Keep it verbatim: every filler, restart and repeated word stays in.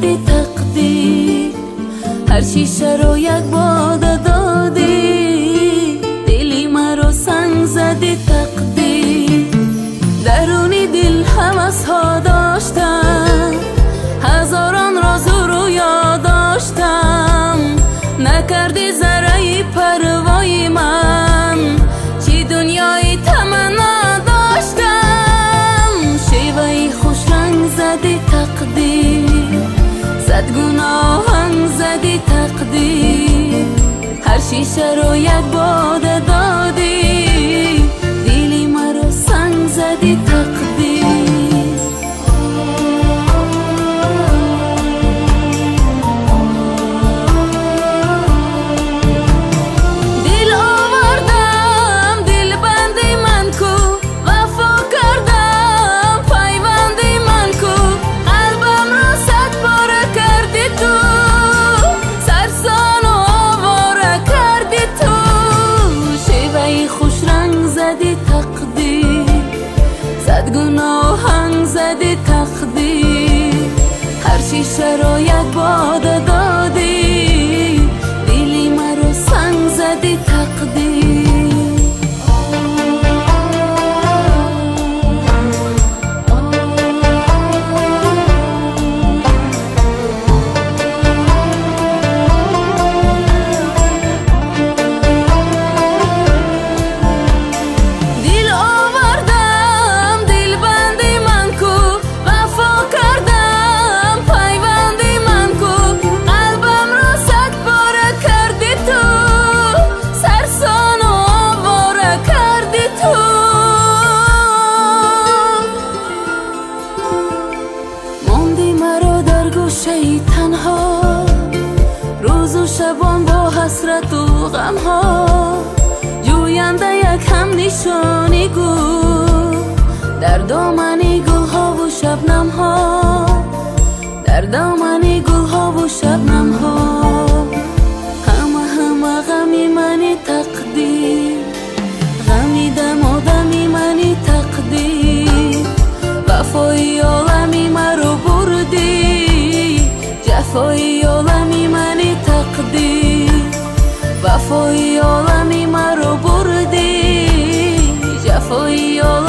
زدی تقدیر، هر شیشه رو یک باده دادی، دلی مرا سنگ زدی تقدیر. درونی دل هوس ها داشتم، هزاران راز رو یاد داشتم، نکردی ذره پروای من، چی دنیای تمنا داشتم. شیوه خوش رنگ زدی تقدیر، صد گناهان زدی تقدیر، هر شیشه رو یک باده دادی، دلی مرا سنگ زدی تقدیر. صد گناهان زدی تقدیر، هر شیشه رو یک باده دادی، دلی مرا سنگ زدی تقدیر. تنها روز و شبان با حسرت و غم ها، جوینده یک هم نشانی گو در دامنی گل ها و شبنم ها، در دامنی گل ها و شبنم ها. همه همه غمی منی تقدیر، غمی دم و دمی منی تقدیر، وفای عالمی مرا بردی، جفای عالمی منی تقدیر، وفای عالمی مرا بردی، جفای عالمی